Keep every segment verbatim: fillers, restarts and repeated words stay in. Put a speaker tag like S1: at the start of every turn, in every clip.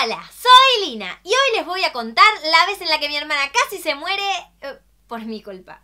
S1: Hola, soy Lina y hoy les voy a contar la vez en la que mi hermana casi se muere eh, por mi culpa.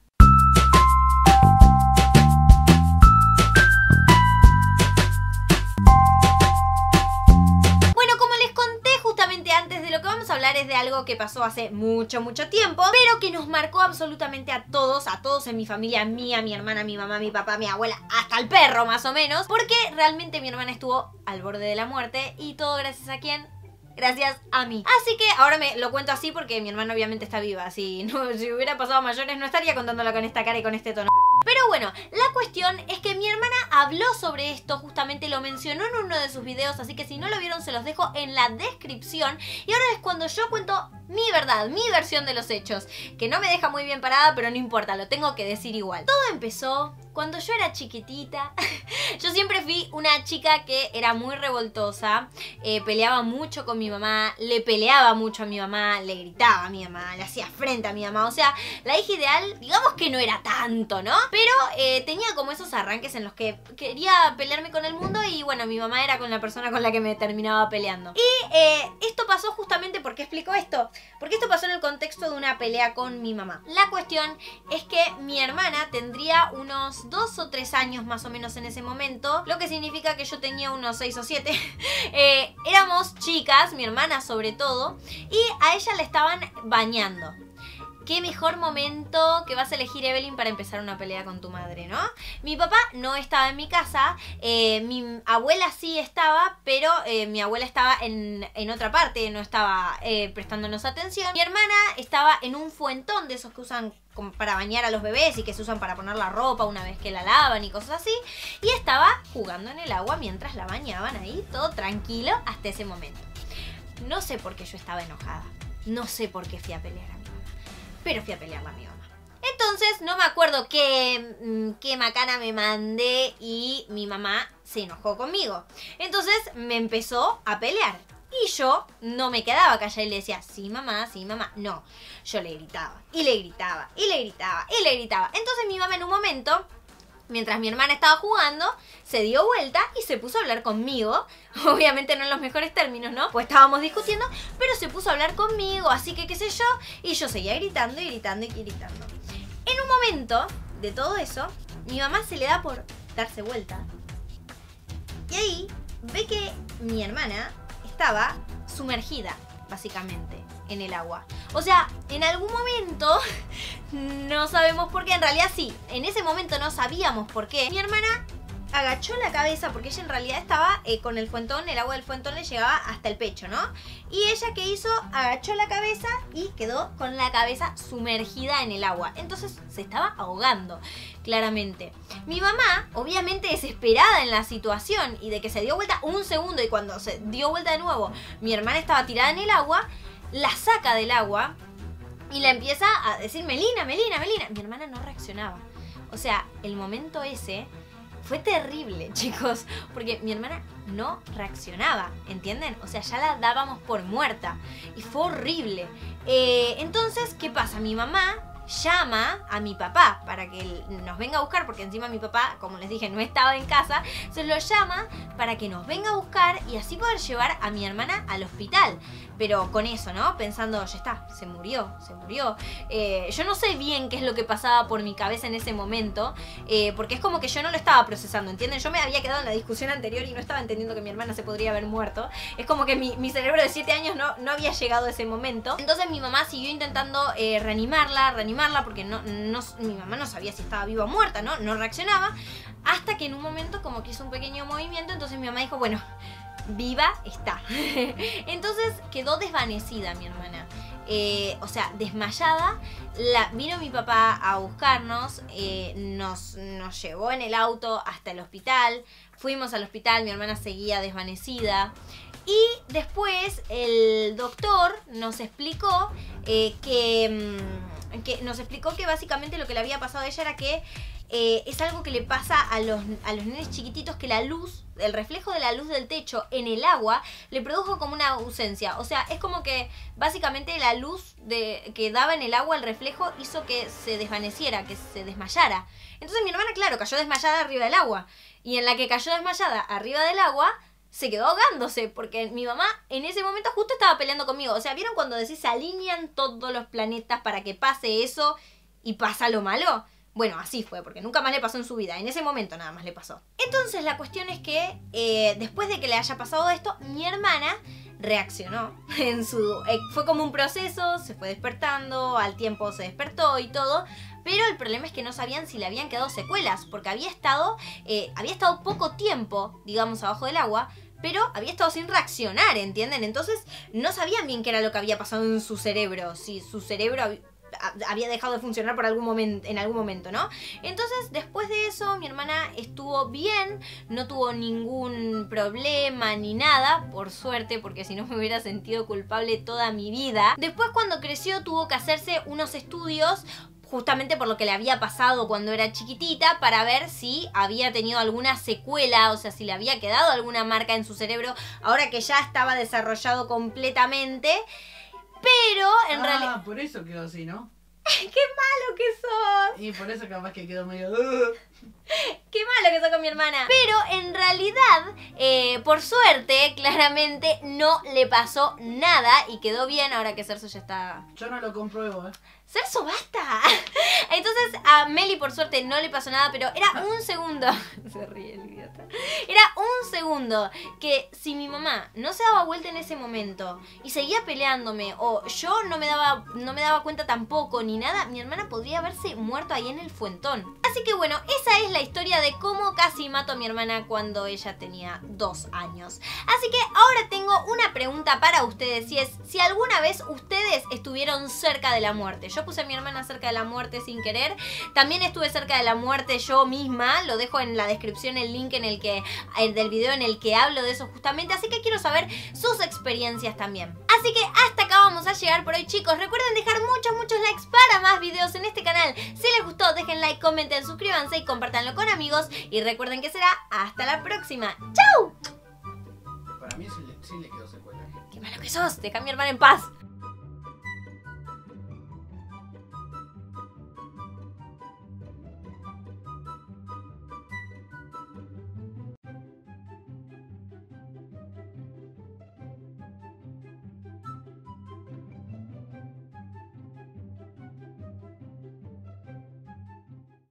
S1: Bueno, como les conté justamente antes, de lo que vamos a hablar es de algo que pasó hace mucho, mucho tiempo, pero que nos marcó absolutamente a todos, a todos en mi familia, mía, mi hermana, mi mamá, mi papá, mi abuela, hasta el perro más o menos, porque realmente mi hermana estuvo al borde de la muerte y todo gracias a quién. Gracias a mí. Así que ahora me lo cuento así porque mi hermana obviamente está viva. Si, no, si hubiera pasado a mayores no estaría contándolo con esta cara y con este tono. Pero bueno, la cuestión es que mi hermana habló sobre esto, justamente lo mencionó en uno de sus videos, así que si no lo vieron se los dejo en la descripción. Y ahora es cuando yo cuento mi verdad, mi versión de los hechos, que no me deja muy bien parada, pero no importa, lo tengo que decir igual. Todo empezó cuando yo era chiquitita. Yo siempre fui una chica que era muy revoltosa, eh, peleaba mucho con mi mamá, le peleaba mucho a mi mamá, le gritaba a mi mamá, le hacía frente a mi mamá. O sea, la hija ideal, digamos que no era tanto, ¿no? Pero eh, tenía como esos arranques en los que quería pelearme con el mundo y bueno, mi mamá era con la persona con la que me terminaba peleando. Y eh, esto pasó justamente, ¿por qué explico esto? Porque esto pasó en el contexto de una pelea con mi mamá. La cuestión es que mi hermana tendría unos dos o tres años más o menos en ese momento, lo que significa que yo tenía unos seis o siete. eh, éramos chicas, mi hermana sobre todo, y a ella le estaban bañando. Qué mejor momento que vas a elegir, Evelyn, para empezar una pelea con tu madre, ¿no? Mi papá no estaba en mi casa, eh, mi abuela sí estaba, pero eh, mi abuela estaba en, en otra parte, no estaba eh, prestándonos atención. Mi hermana estaba en un fuentón de esos que usan como para bañar a los bebés y que se usan para poner la ropa una vez que la lavan y cosas así. Y estaba jugando en el agua mientras la bañaban ahí, todo tranquilo hasta ese momento. No sé por qué yo estaba enojada, no sé por qué fui a pelear a mi mamá, pero fui a pelearla a mi mamá. Entonces no me acuerdo qué, qué macana me mandé y mi mamá se enojó conmigo. Entonces me empezó a pelear. Y yo no me quedaba callada y le decía, sí mamá, sí mamá. No, yo le gritaba, y le gritaba, y le gritaba, y le gritaba. Entonces mi mamá en un momento, mientras mi hermana estaba jugando, se dio vuelta y se puso a hablar conmigo. Obviamente no en los mejores términos, ¿no? Pues estábamos discutiendo, pero se puso a hablar conmigo, así que qué sé yo. Y yo seguía gritando y gritando y gritando. En un momento de todo eso, mi mamá se le da por darse vuelta. Y ahí ve que mi hermana estaba sumergida, básicamente, en el agua. O sea, en algún momento, no sabemos por qué, en realidad sí, en ese momento no sabíamos por qué, mi hermana agachó la cabeza, porque ella en realidad estaba eh, con el fuentón, el agua del fuentón le llegaba hasta el pecho, ¿no? Y ella, ¿qué hizo? Agachó la cabeza y quedó con la cabeza sumergida en el agua. Entonces se estaba ahogando, claramente. Mi mamá, obviamente desesperada en la situación y de que se dio vuelta un segundo y cuando se dio vuelta de nuevo, mi hermana estaba tirada en el agua, la saca del agua y la empieza a decir, Melina, Melina, Melina. Mi hermana no reaccionaba. O sea, el momento ese fue terrible, chicos, porque mi hermana no reaccionaba, ¿entienden? O sea, ya la dábamos por muerta y fue horrible. Eh, entonces, ¿qué pasa? Mi mamá llama a mi papá para que nos venga a buscar, porque encima mi papá, como les dije, no estaba en casa. Se lo llama para que nos venga a buscar y así poder llevar a mi hermana al hospital. Pero con eso, ¿no? Pensando, ya está, se murió, se murió. Eh, yo no sé bien qué es lo que pasaba por mi cabeza en ese momento, eh, porque es como que yo no lo estaba procesando, ¿entienden? Yo me había quedado en la discusión anterior y no estaba entendiendo que mi hermana se podría haber muerto. Es como que mi, mi cerebro de siete años no, no había llegado a ese momento. Entonces mi mamá siguió intentando eh, reanimarla, reanimarla, porque no, no, mi mamá no sabía si estaba viva o muerta, ¿no? No reaccionaba. Hasta que en un momento como que hizo un pequeño movimiento, entonces mi mamá dijo, bueno, viva está. Entonces quedó desvanecida mi hermana, eh, o sea, desmayada. La, vino mi papá a buscarnos, eh, nos, nos llevó en el auto hasta el hospital. Fuimos al hospital, mi hermana seguía desvanecida. Y después el doctor nos explicó eh, que, que nos explicó que básicamente lo que le había pasado a ella era que Eh, es algo que le pasa a los, a los nenes chiquititos, que la luz, el reflejo de la luz del techo en el agua le produjo como una ausencia. O sea, es como que básicamente la luz de, que daba en el agua, el reflejo, hizo que se desvaneciera, que se desmayara. Entonces mi hermana, claro, cayó desmayada arriba del agua. Y en la que cayó desmayada arriba del agua, se quedó ahogándose, porque mi mamá en ese momento justo estaba peleando conmigo. O sea, ¿vieron cuando decís se alinean todos los planetas para que pase eso y pasa lo malo? Bueno, así fue, porque nunca más le pasó en su vida. En ese momento nada más le pasó. Entonces la cuestión es que eh, después de que le haya pasado esto, mi hermana reaccionó en su... Eh, fue como un proceso, se fue despertando, al tiempo se despertó y todo. Pero el problema es que no sabían si le habían quedado secuelas, porque había estado, eh, había estado poco tiempo, digamos, abajo del agua, pero había estado sin reaccionar, ¿entienden? Entonces no sabían bien qué era lo que había pasado en su cerebro, si su cerebro hab- había dejado de funcionar por algún momento, en algún momento, ¿no? Entonces, después de eso, mi hermana estuvo bien, no tuvo ningún problema ni nada, por suerte, porque si no me hubiera sentido culpable toda mi vida. Después, cuando creció, tuvo que hacerse unos estudios justamente por lo que le había pasado cuando era chiquitita, para ver si había tenido alguna secuela, o sea, si le había quedado alguna marca en su cerebro, ahora que ya estaba desarrollado completamente. Pero, en
S2: ah,
S1: realidad...
S2: Ah, por eso quedó así, ¿no?
S1: ¡Qué malo que sos!
S2: Y por eso capaz que quedó medio... Uh.
S1: ¡Qué malo que sos con mi hermana! Pero en realidad, eh, por suerte, claramente no le pasó nada y quedó bien ahora que Cerso ya está...
S2: Yo no lo compruebo, ¿eh?
S1: ¡Cerso, basta! Entonces a Meli por suerte no le pasó nada, pero era un segundo... Se ríe el idiota. Era un segundo que si mi mamá no se daba vuelta en ese momento y seguía peleándome, o yo no me daba, no me daba cuenta tampoco ni nada, mi hermana podría haberse muerto ahí en el fuentón. Así que bueno, esa es la historia de cómo casi mato a mi hermana cuando ella tenía dos años. Así que ahora tengo una pregunta para ustedes, y es si alguna vez ustedes estuvieron cerca de la muerte. Yo puse a mi hermana cerca de la muerte sin querer. También estuve cerca de la muerte yo misma. Lo dejo en la descripción el link en el que, el del video en el que hablo de eso justamente. Así que quiero saber sus experiencias también. Así que hasta acá vamos a llegar por hoy, chicos. Recuerden dejar muchos, muchos likes para más videos en este canal. Si les gustó, dejen like, comenten, suscríbanse y compártanlo con amigos. Y recuerden que será hasta la próxima. ¡Chau!
S2: Para mí sí le, sí le quedó secuela.
S1: ¡Qué malo que sos! Deja a mi hermana en paz.